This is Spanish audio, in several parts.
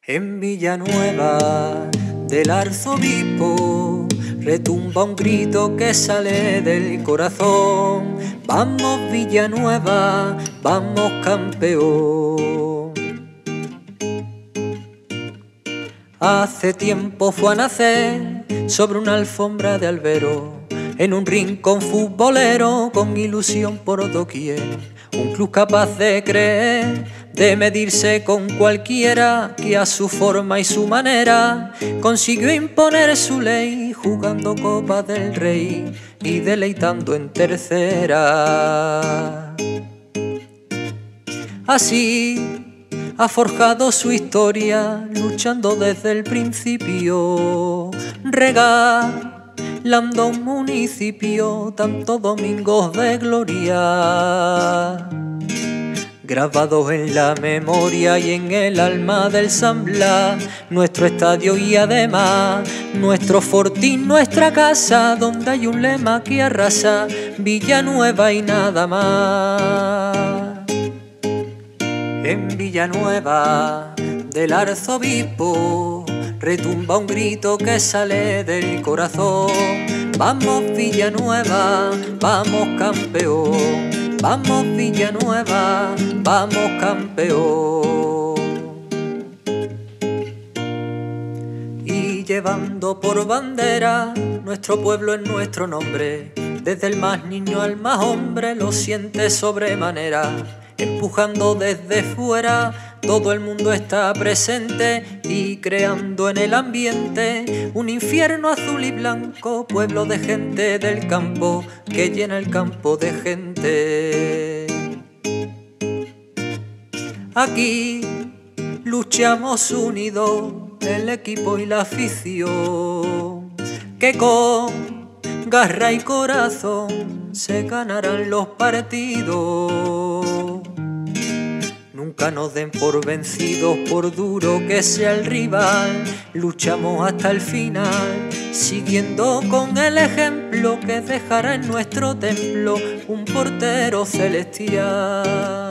En Villanueva del arzobispo retumba un grito que sale del corazón. Vamos Villanueva, vamos campeón. Hace tiempo fue a nacer sobre una alfombra de albero, en un rincón futbolero con ilusión por doquier. Un club capaz de creer, de medirse con cualquiera, que a su forma y su manera consiguió imponer su ley, jugando Copa del Rey y deleitando en tercera. Así ha forjado su historia, luchando desde el principio, regalando un municipio tantos domingos de gloria, grabados en la memoria y en el alma del San Blas, nuestro estadio y además nuestro fortín, nuestra casa, donde hay un lema que arrasa: Villanueva y nada más. En Villanueva del arzobispo retumba un grito que sale del corazón. Vamos Villanueva, vamos campeón. Vamos Villanueva, vamos campeón. Y llevando por bandera nuestro pueblo en nuestro nombre, desde el más niño al más hombre lo siente sobremanera. Empujando desde fuera, todo el mundo está presente y creando en el ambiente un infierno azul y blanco, pueblo de gente del campo que llena el campo de gente. Aquí luchamos unidos, el equipo y la afición, que con garra y corazón se ganarán los partidos. Nunca nos den por vencidos, por duro que sea el rival. Luchamos hasta el final, siguiendo con el ejemplo que dejará en nuestro templo un portero celestial.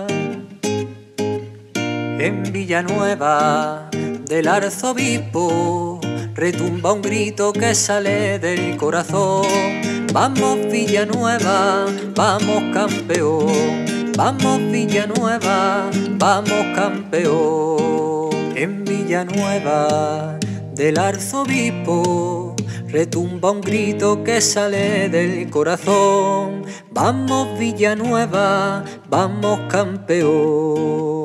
En Villanueva del arzobispo retumba un grito que sale del corazón. Vamos Villanueva, vamos campeón. Vamos Villanueva, vamos campeón. En Villanueva del arzobispo retumba un grito que sale del corazón. Vamos Villanueva, vamos campeón.